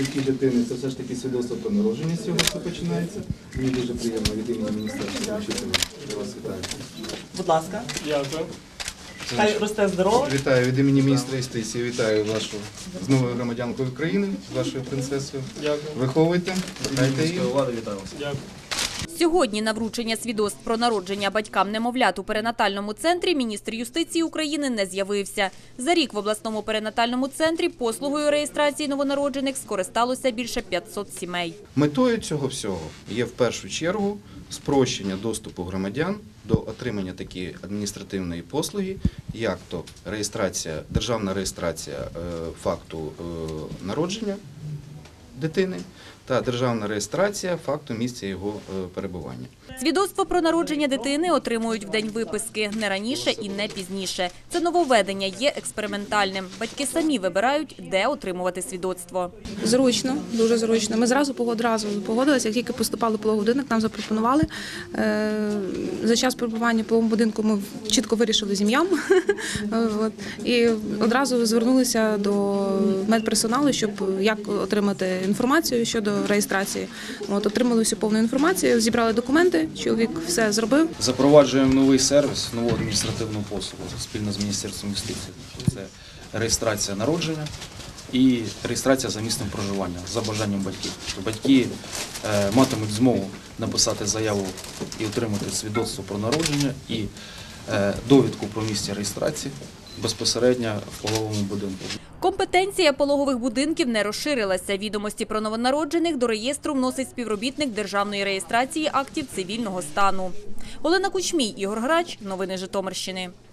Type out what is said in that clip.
батьки дитини, це все ж таки свідоцтво про народження з цього все починається. Мені дуже приємно від імені міністерства вручити вам. Я вас вітаю. Будь ласка. Дякую. Хай росте здорово. Вітаю від імені міністра юстиції, вітаю вашу з новою громадянкою України, з вашою принцесою. Дякую. Виховуйте, дайте її. Дякую. Сьогодні на вручення свідоцтв про народження батькам немовлят у перинатальному центрі міністр юстиції України не з'явився. За рік в обласному перинатальному центрі послугою реєстрації новонароджених скористалося більше 500 сімей. Метою цього всього є в першу чергу спрощення доступу громадян до отримання такої адміністративної послуги, як то державна реєстрація факту народження дитини та державна реєстрація факту місця його перебування. Свідоцтво про народження дитини отримують в день виписки, не раніше і не пізніше. Це нововведення є експериментальним. Батьки самі вибирають, де отримувати свідоцтво. Зручно, дуже зручно. Ми зразу погодилися, як тільки поступали в пологовий будинок, нам запропонували. За час перебування в пологовому будинку ми чітко вирішили з ім'ям. І одразу звернулися до медперсоналу, щоб як отримати інформацію щодо реєстрації. Отримали всю повну інформацію, зібрали документи, чоловік все зробив. Запроваджуємо новий сервіс, нову адміністративну послугу спільно з Міністерством юстиції. Це реєстрація народження і реєстрація за місцем проживання, за бажанням батьків. Батьки матимуть змогу написати заяву і отримати свідоцтво про народження і довідку про місце реєстрації безпосередньо в пологовому будинку. Компетенція пологових будинків не розширилася. Відомості про новонароджених до реєстру вносить співробітник державної реєстрації актів цивільного стану. Олена Кучмій, Ігор Грач. Новини Житомирщини.